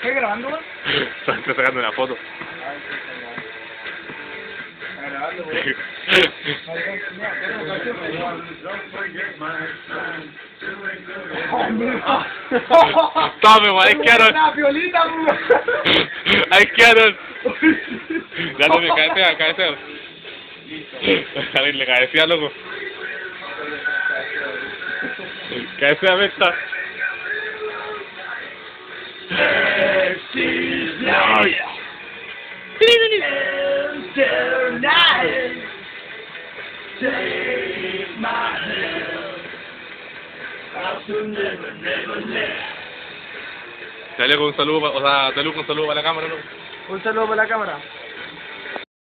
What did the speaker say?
¿Estás grabando, güey? Estoy sacando una foto. ¿Estás grabando, güey? Tome, güey, ahí quedaron. ¡Una violita, güey! Ahí quedaron. Dale, me cabecea, cabecea. Dale, le cabecea, loco. Cabecea, meta. Dale con un saludo, o sea, dale con un saludo para la cámara, ¿no? Un saludo para la cámara.